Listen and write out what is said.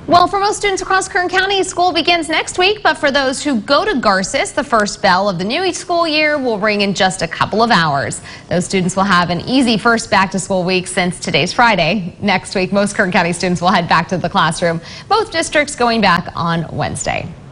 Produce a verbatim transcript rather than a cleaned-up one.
Well, for most students across Kern County, school begins next week, but for those who go to Garces, the first bell of the new school year will ring in just a couple of hours. Those students will have an easy first back-to-school week since today's Friday. Next week, most Kern County students will head back to the classroom, both districts going back on Wednesday.